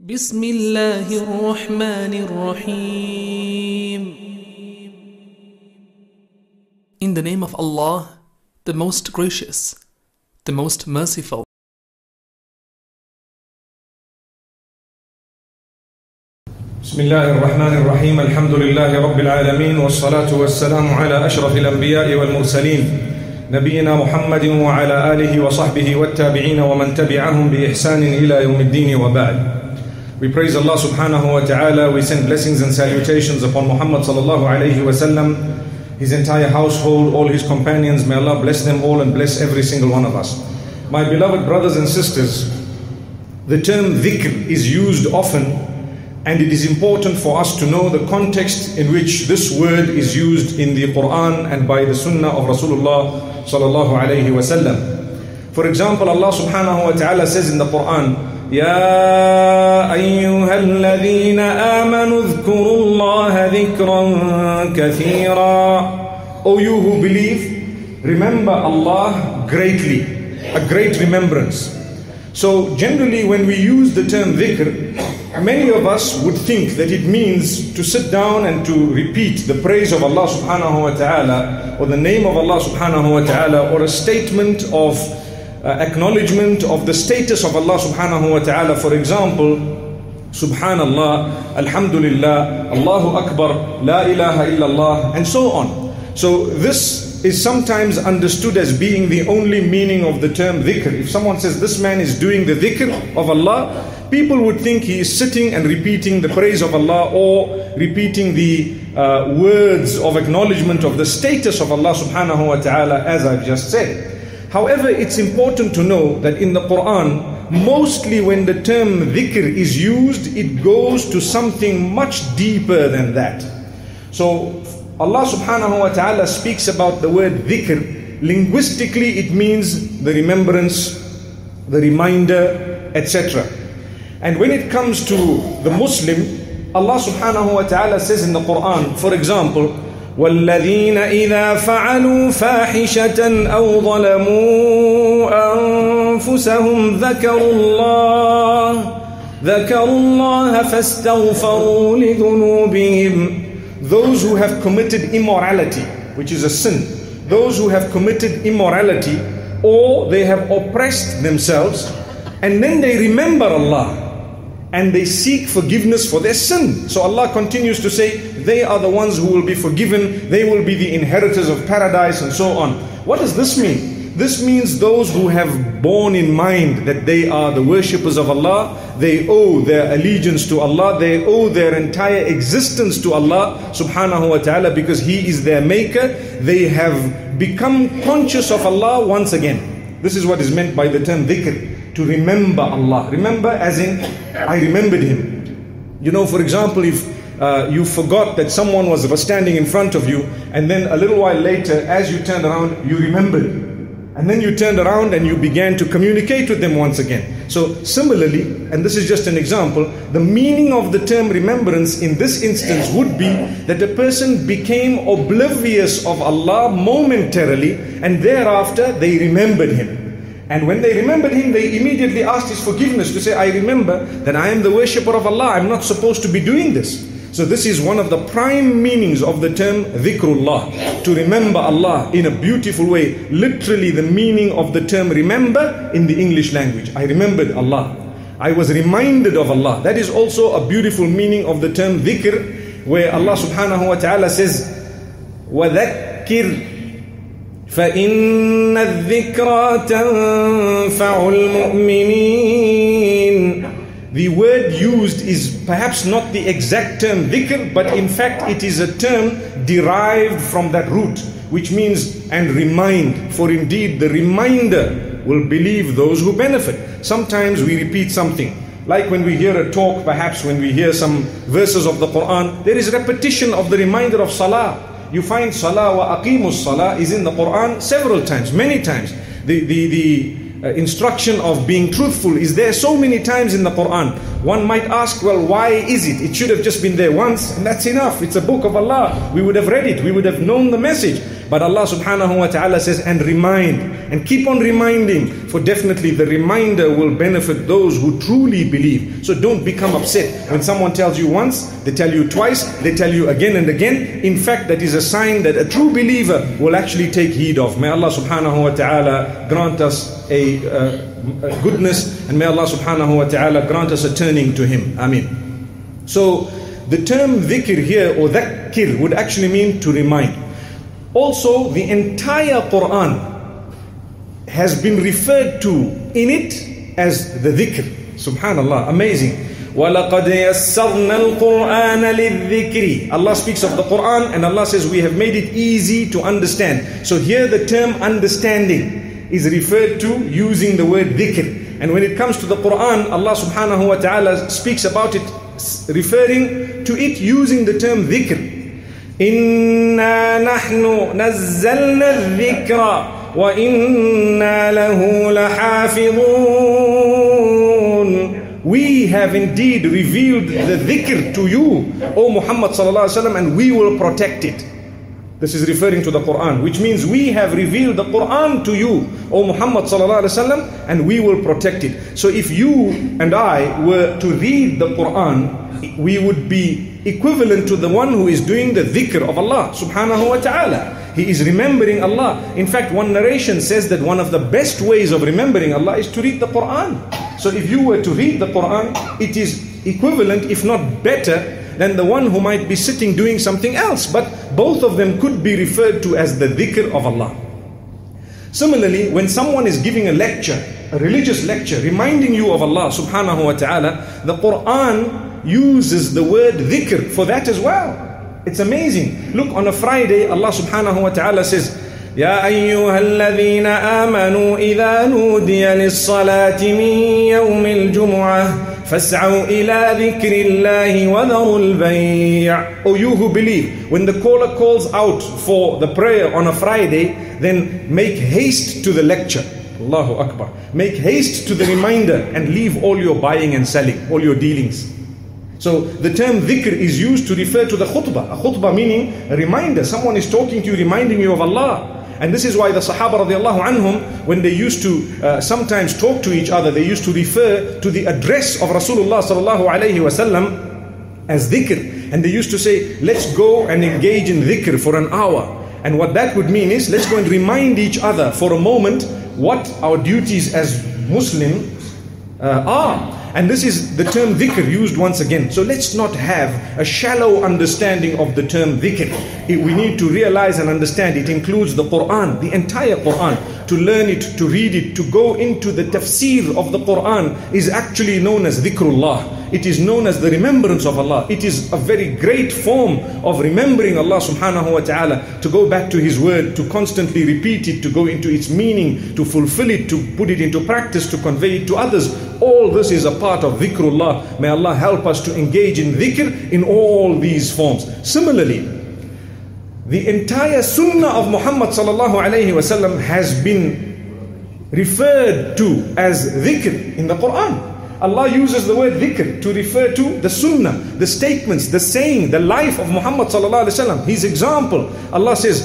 بسم الله الرحمن الرحيم. In the name of Allah, the most gracious, the most merciful. بسم الله الرحمن الرحيم. الحمد لله رب العالمين، والصلاة والسلام على أشرف الأنبياء والمرسلين نبينا محمد وعلى آله وصحبه والتابعين ومن تبعهم بإحسان إلى يوم الدين وبعد. We praise Allah subhanahu wa ta'ala. We send blessings and salutations upon Muhammad sallallahu alayhi wa sallam, his entire household, all his companions. May Allah bless them all and bless every single one of us. My beloved brothers and sisters, the term dhikr is used often, and it is important for us to know the context in which this word is used in the Quran and by the Sunnah of Rasulullah sallallahu alayhi wa sallam. For example, Allah subhanahu wa ta'ala says in the Quran, يا أيها الذين آمنوا اذكروا الله ذكرا كثيرا. O you who believe, remember Allah greatly, a great remembrance. So generally when we use the term dhikr, many of us would think that it means to sit down and to repeat the praise of Allah subhanahu wa ta'ala, or the name of Allah subhanahu wa ta'ala, or a statement of acknowledgement of the status of Allah subhanahu wa ta'ala. For example, Subhanallah, Alhamdulillah, Allahu Akbar, La ilaha illallah, and so on. So this is sometimes understood as being the only meaning of the term dhikr. If someone says this man is doing the dhikr of Allah, people would think he is sitting and repeating the praise of Allah, or repeating the words of acknowledgement of the status of Allah subhanahu wa ta'ala, as I've just said. However, it's important to know that in the Quran, mostly when the term dhikr is used, it goes to something much deeper than that. So Allah subhanahu wa ta'ala speaks about the word dhikr. Linguistically, it means the remembrance, the reminder, etc. And when it comes to the Muslim, Allah subhanahu wa ta'ala says in the Quran, for example, وَالَّذِينَ إِذَا فَعَلُوا فَاحِشَةً أَوْ ظَلَمُوا أَنفُسَهُمْ ذَكَرُوا اللَّهَ فَاسْتَغْفَرُوا لِذُنُوبِهِمْ. Those who have committed immorality, which is a sin, those who have committed immorality, or they have oppressed themselves, and then they remember Allah and they seek forgiveness for their sin. So Allah continues to say, they are the ones who will be forgiven, they will be the inheritors of paradise, and so on. What does this mean? This means those who have borne in mind that they are the worshippers of Allah, they owe their allegiance to Allah, they owe their entire existence to Allah subhanahu wa ta'ala, because He is their maker. They have become conscious of Allah once again. This is what is meant by the term dhikr, to remember Allah. Remember as in, I remembered Him. You know, for example, if you forgot that someone was standing in front of you, and then a little while later, as you turned around, you remembered. And then you turned around and you began to communicate with them once again. So similarly, and this is just an example, the meaning of the term remembrance in this instance would be that a person became oblivious of Allah momentarily, and thereafter they remembered Him. And when they remembered Him, they immediately asked His forgiveness, to say, I remember that I am the worshipper of Allah, I'm not supposed to be doing this. So this is one of the prime meanings of the term dhikrullah, to remember Allah in a beautiful way. Literally the meaning of the term remember in the English language. I remembered Allah, I was reminded of Allah. That is also a beautiful meaning of the term dhikr, where Allah subhanahu wa ta'ala says, وَذَكِّرْ فَإِنَّ الذِّكْرَى تَنْفَعُ الْمُؤْمِنِينَ. The word used is perhaps not the exact term dhikr, but in fact it is a term derived from that root, which means and remind. For indeed the reminder will believe those who benefit. Sometimes we repeat something, like when we hear a talk, perhaps when we hear some verses of the Quran, there is repetition of the reminder of salah. You find salah wa aqimus salah is in the Quran several times, many times. The instruction of being truthful is there so many times in the Quran. One might ask, well, why is it? It should have just been there once and that's enough. It's a book of Allah. We would have read it. We would have known the message. But Allah subhanahu wa ta'ala says, and remind, and keep on reminding, for definitely the reminder will benefit those who truly believe. So don't become upset when someone tells you once, they tell you twice, they tell you again and again. In fact, that is a sign that a true believer will actually take heed of. May Allah subhanahu wa ta'ala grant us a goodness, and may Allah subhanahu wa ta'ala grant us a turning to Him. Ameen. So the term dhikr here, or dhakkir, would actually mean to remind. Also, the entire Quran has been referred to in it as the dhikr. Subhanallah, amazing. وَلَقَدْ يَسَّرْنَا الْقُرْآنَ لِلذِّكْرِ. Allah speaks of the Quran and Allah says we have made it easy to understand. So here the term understanding is referred to using the word dhikr. And when it comes to the Quran, Allah subhanahu wa ta'ala speaks about it, referring to it using the term dhikr. إِنَّا نَحْنُ نَزَّلْنَا الذِّكْرَ وَإِنَّا لَهُ لَحَافِظُونَ. We have indeed revealed the dhikr to you, O Muhammad sallallahu alaihi wasallam, and we will protect it. This is referring to the Quran, which means we have revealed the Quran to you, O Muhammad sallallahu alaihi wasallam, and we will protect it. So if you and I were to read the Quran, we would be equivalent to the one who is doing the dhikr of Allah subhanahu wa ta'ala. He is remembering Allah. In fact, one narration says that one of the best ways of remembering Allah is to read the Quran. So if you were to read the Quran, it is equivalent, if not better, than the one who might be sitting doing something else. But both of them could be referred to as the dhikr of Allah. Similarly, when someone is giving a lecture, a religious lecture, reminding you of Allah subhanahu wa ta'ala, the Quran uses the word dhikr for that as well. It's amazing. Look, on a Friday, Allah subhanahu wa ta'ala says, يا أيها الذين آمنوا إذا نودي للصلاة من يوم الجمعة فاسعوا إلى ذكر الله وذروا البيع. O you who believe, when the caller calls out for the prayer on a Friday, then make haste to the lecture. Allahu Akbar. Make haste to the reminder and leave all your buying and selling, all your dealings. So the term dhikr is used to refer to the khutbah. A khutbah meaning a reminder. Someone is talking to you, reminding you of Allah. And this is why the Sahaba radiallahu anhum, when they used to sometimes talk to each other, they used to refer to the address of Rasulullah sallallahu alayhi wasallam as dhikr. And they used to say, let's go and engage in dhikr for an hour. And what that would mean is, let's go and remind each other for a moment what our duties as Muslims are. And this is the term dhikr used once again. So let's not have a shallow understanding of the term dhikr. We need to realize and understand it includes the Quran, the entire Quran. To learn it, to read it, to go into the tafsir of the Quran is actually known as dhikrullah. It is known as the remembrance of Allah. It is a very great form of remembering Allah subhanahu wa ta'ala, to go back to His word, to constantly repeat it, to go into its meaning, to fulfill it, to put it into practice, to convey it to others. All this is a part of dhikrullah. May Allah help us to engage in dhikr in all these forms. Similarly, the entire sunnah of Muhammad sallallahu alayhi wasallam has been referred to as dhikr in the Quran. Allah uses the word dhikr to refer to the sunnah, the statements, the saying, the life of Muhammad sallallahu alayhi wasallam, his example. Allah says,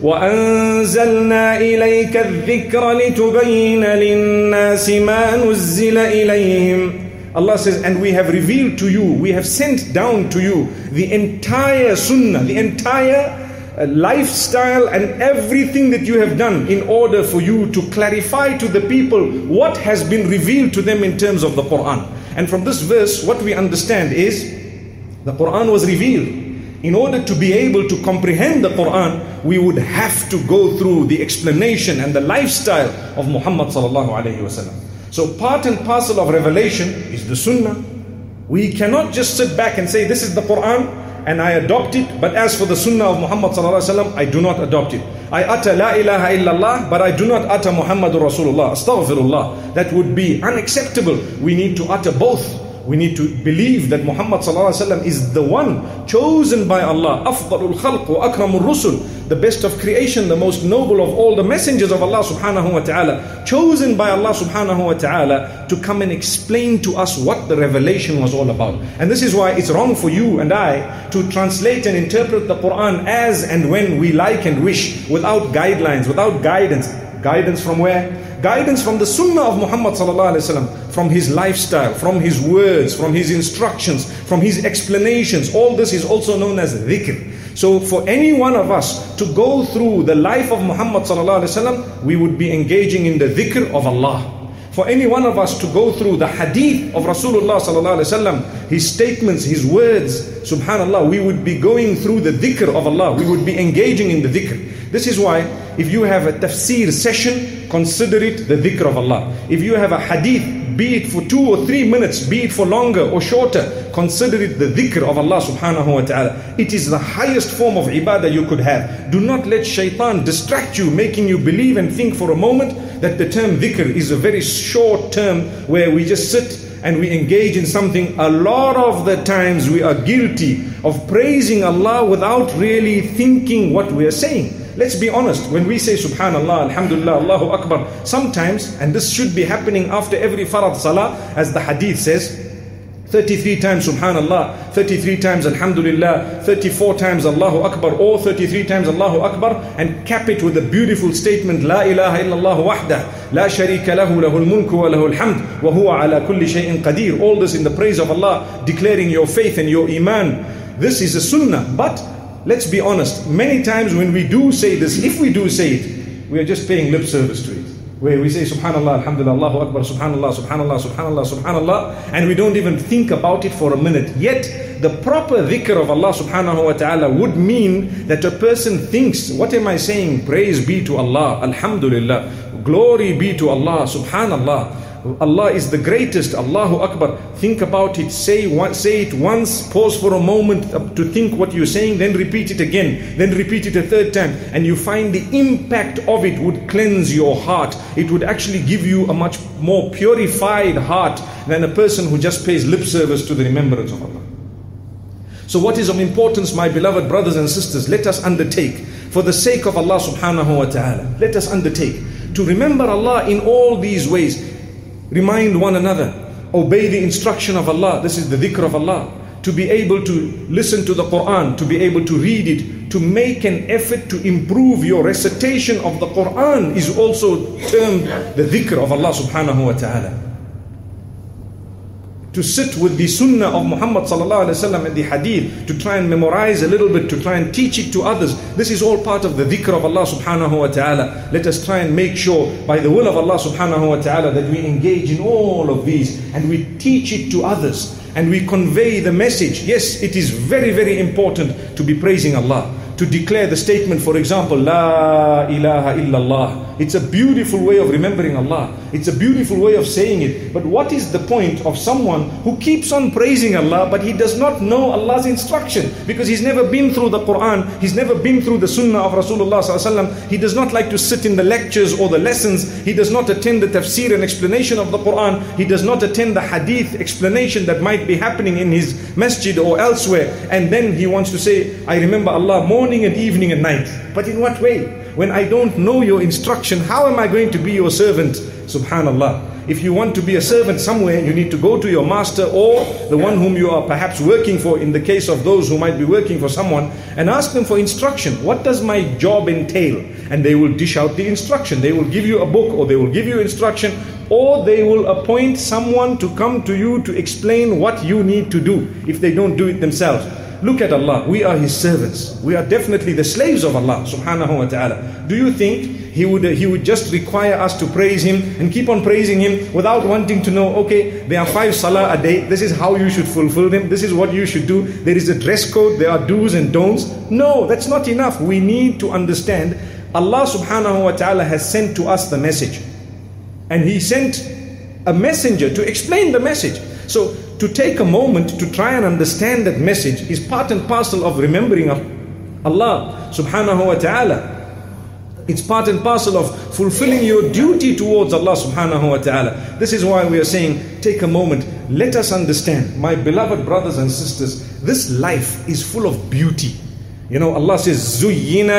وَأَنزَلْنَا إِلَيْكَ الذِّكْرَ لِتُبَيِّنَ لِلنَّاسِ مَا نُزِّلَ إِلَيْهِمْ. Allah says, and we have revealed to you, we have sent down to you the entire sunnah, the entire lifestyle and everything that you have done in order for you to clarify to the people what has been revealed to them in terms of the Quran. And from this verse, what we understand is the Quran was revealed. In order to be able to comprehend the Quran, we would have to go through the explanation and the lifestyle of Muhammad sallallahu alayhi wasallam. So part and parcel of revelation is the sunnah. We cannot just sit back and say, this is the Quran and I adopt it, but as for the sunnah of Muhammad sallallahu alaihi wasallam, I do not adopt it. I utter la ilaha illallah, but I do not utter Muhammadur Rasulullah. Astaghfirullah. That would be unacceptable. We need to utter both We need to believe that Muhammad sallallahu alaihi wasallam is the one chosen by Allah, afdalul khalq wa akramur rusul, the best of creation, the most noble of all the messengers of Allah subhanahu wa ta'ala, chosen by Allah subhanahu wa ta'ala to come and explain to us what the revelation was all about. And this is why it's wrong for you and I to translate and interpret the Quran as and when we like and wish, without guidelines, without guidance. Guidance from where? Guidance from the sunnah of Muhammad sallallahu alaihi wasallam, from his lifestyle, from his words, from his instructions, from his explanations. All this is also known as dhikr. So for any one of us to go through the life of Muhammad sallallahu alaihi wasallam, we would be engaging in the dhikr of Allah. For any one of us to go through the hadith of Rasulullah sallallahu alaihi wasallam, his statements, his words, subhanallah, we would be going through the dhikr of Allah. We would be engaging in the dhikr. This is why if you have a tafsir session, consider it the dhikr of Allah. If you have a hadith, be it for 2 or 3 minutes, be it for longer or shorter, consider it the dhikr of Allah subhanahu wa ta'ala. It is the highest form of ibadah you could have. Do not let shaitan distract you, making you believe and think for a moment that the term dhikr is a very short term where we just sit and we engage in something. A lot of the times we are guilty of praising Allah without really thinking what we are saying. Let's be honest, when we say subhanallah, alhamdulillah, Allahu Akbar, sometimes, and this should be happening after every farad salah, as the hadith says, 33 times subhanallah, 33 times alhamdulillah, 34 times Allahu Akbar, or 33 times Allahu Akbar, and cap it with a beautiful statement, La ilaha illallah wahdah, la sharika lahu, lahul mulku wa lahul hamd, wa huwa ala kulli shay'in qadir. All this in the praise of Allah, declaring your faith and your iman. This is a sunnah. But let's be honest, many times when we do say this, if we do say it, we are just paying lip service to it. Where we say subhanallah, alhamdulillah, Allahu Akbar, subhanallah, subhanallah, subhanallah, subhanallah, and we don't even think about it for a minute. Yet the proper dhikr of Allah subhanahu wa ta'ala would mean that a person thinks, what am I saying? Praise be to Allah, alhamdulillah, glory be to Allah, subhanallah. Allah is the greatest, Allahu Akbar. Think about it, say it once, pause for a moment to think what you're saying, then repeat it again, then repeat it a third time, and you find the impact of it would cleanse your heart. It would actually give you a much more purified heart than a person who just pays lip service to the remembrance of Allah. So what is of importance, my beloved brothers and sisters, let us undertake, for the sake of Allah subhanahu wa ta'ala, let us undertake to remember Allah in all these ways. Remind one another, obey the instruction of Allah. This is the dhikr of Allah. To be able to listen to the Quran, to be able to read it, to make an effort to improve your recitation of the Quran is also termed the dhikr of Allah subhanahu wa ta'ala. To sit with the sunnah of Muhammad sallallahu alaihi wasallam and the hadith, to try and memorize a little bit, to try and teach it to others. This is all part of the dhikr of Allah subhanahu wa ta'ala. Let us try and make sure by the will of Allah subhanahu wa ta'ala that we engage in all of these and we teach it to others and we convey the message. Yes, it is very, very important to be praising Allah. To declare the statement, for example, La ilaha illallah. It's a beautiful way of remembering Allah. It's a beautiful way of saying it. But what is the point of someone who keeps on praising Allah, but he does not know Allah's instruction? Because he's never been through the Quran, he's never been through the Sunnah of Rasulullah sallallahu alaihi wasallam. He does not like to sit in the lectures or the lessons. He does not attend the tafsir and explanation of the Quran. He does not attend the hadith explanation that might be happening in his masjid or elsewhere. And then he wants to say, I remember Allah morning and evening and night. But in what way? When I don't know your instruction, how am I going to be your servant? Subhanallah. If you want to be a servant somewhere, you need to go to your master or the one whom you are perhaps working for, in the case of those who might be working for someone, and ask them for instruction. What does my job entail? And they will dish out the instruction. They will give you a book, or they will give you instruction, or they will appoint someone to come to you to explain what you need to do if they don't do it themselves. Look at Allah. We are His servants. We are definitely the slaves of Allah subhanahu wa ta'ala. Do you think He would just require us to praise Him and keep on praising Him without wanting to know, okay, there are 5 salah a day. This is how you should fulfill them. This is what you should do. There is a dress code. There are do's and don'ts. No, that's not enough. We need to understand Allah subhanahu wa ta'ala has sent to us the message. And He sent a messenger to explain the message. So to take a moment to try and understand that message is part and parcel of remembering Allah subhanahu wa ta'ala. It's part and parcel of fulfilling your duty towards Allah subhanahu wa ta'ala. This is why we are saying, take a moment, let us understand, my beloved brothers and sisters, this life is full of beauty. You know, Allah says, Zuyyina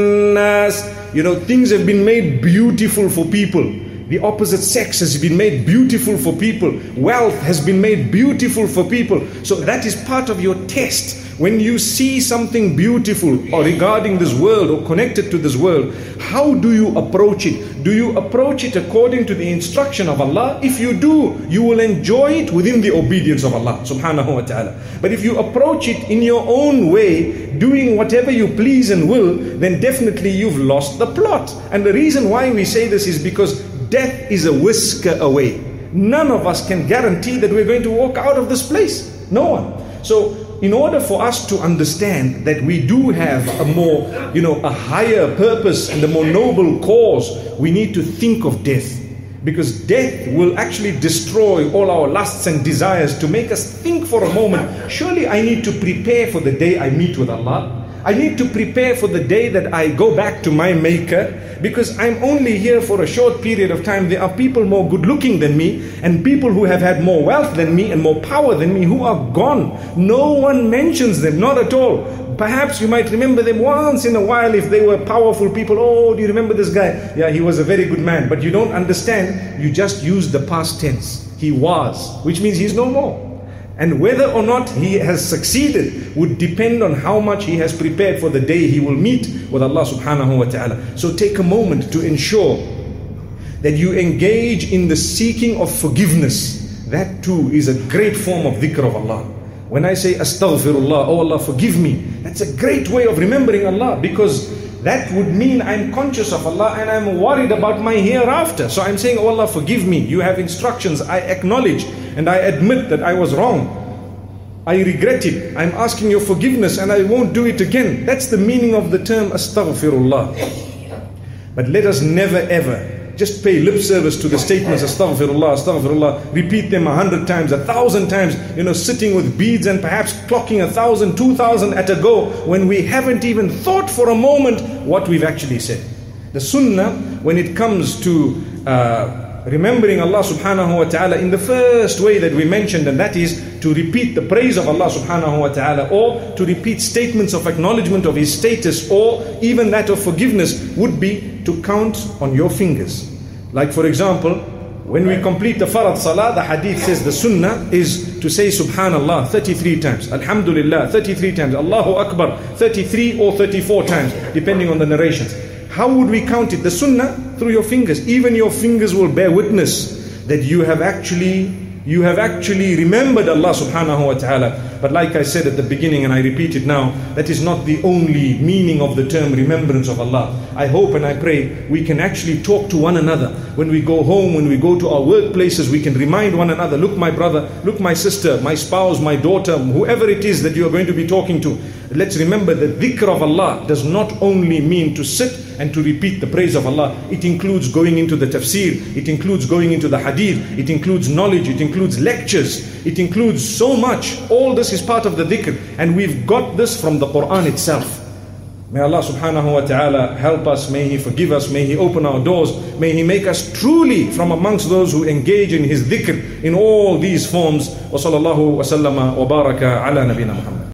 linnas. You know, things have been made beautiful for people. The opposite sex has been made beautiful for people. Wealth has been made beautiful for people. So that is part of your test. When you see something beautiful or regarding this world or connected to this world, how do you approach it? Do you approach it according to the instruction of Allah? If you do, you will enjoy it within the obedience of Allah subhanahu wa ta'ala. But if you approach it in your own way, doing whatever you please and will, then definitely you've lost the plot. And the reason why we say this is because death is a whisker away. None of us can guarantee that we're going to walk out of this place. No one. So in order for us to understand that we do have a more, a higher purpose and a more noble cause, we need to think of death. Because death will actually destroy all our lusts and desires to make us think for a moment, surely I need to prepare for the day I meet with Allah. I need to prepare for the day that I go back to my Maker, because I'm only here for a short period of time. There are people more good looking than me, and people who have had more wealth than me and more power than me who are gone. No one mentions them, not at all. Perhaps you might remember them once in a while if they were powerful people. Oh, do you remember this guy? Yeah, he was a very good man. But you don't understand, you just use the past tense. He was, which means he's no more. And whether or not he has succeeded would depend on how much he has prepared for the day he will meet with Allah subhanahu wa ta'ala. So take a moment to ensure that you engage in the seeking of forgiveness. That too is a great form of dhikr of Allah. When I say astaghfirullah, oh Allah forgive me, that's a great way of remembering Allah, because that would mean I'm conscious of Allah and I'm worried about my hereafter. So I'm saying, oh Allah forgive me, you have instructions, I acknowledge and I admit that I was wrong. I regret it. I'm asking your forgiveness and I won't do it again. That's the meaning of the term astaghfirullah. But let us never ever just pay lip service to the statements astaghfirullah, astaghfirullah, repeat them 100 times, 1,000 times, sitting with beads and perhaps clocking 1,000, 2,000 at a go, when we haven't even thought for a moment what we've actually said. The sunnah, when it comes to remembering Allah subhanahu wa ta'ala, in the first way that we mentioned, and that is to repeat the praise of Allah subhanahu wa ta'ala, or to repeat statements of acknowledgement of His status, or even that of forgiveness, would be to count on your fingers. Like for example, when we complete the farad salah, the hadith says the sunnah is to say subhanallah 33 times, alhamdulillah 33 times, Allahu Akbar 33 or 34 times, depending on the narrations. How would we count it? The sunnah, through your fingers. Even your fingers will bear witness that you have actually remembered Allah subhanahu wa ta'ala. But like I said at the beginning, and I repeat it now, that is not the only meaning of the term remembrance of Allah. I hope and I pray we can actually talk to one another. When we go home, when we go to our workplaces, we can remind one another, look my brother, look my sister, my spouse, my daughter, whoever it is that you are going to be talking to. Let's remember that dhikr of Allah does not only mean to sit and to repeat the praise of Allah. It includes going into the tafsir, it includes going into the hadith, it includes knowledge, it includes lectures, it includes so much. All this is part of the dhikr, and we've got this from the Quran itself. May Allah subhanahu wa ta'ala help us, may He forgive us, may He open our doors, may He make us truly from amongst those who engage in His dhikr in all these forms. Wa sallallahu wa sallama wa baraka ala nabina Muhammad.